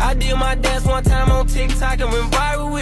I did my dance one time on TikTok and went viral with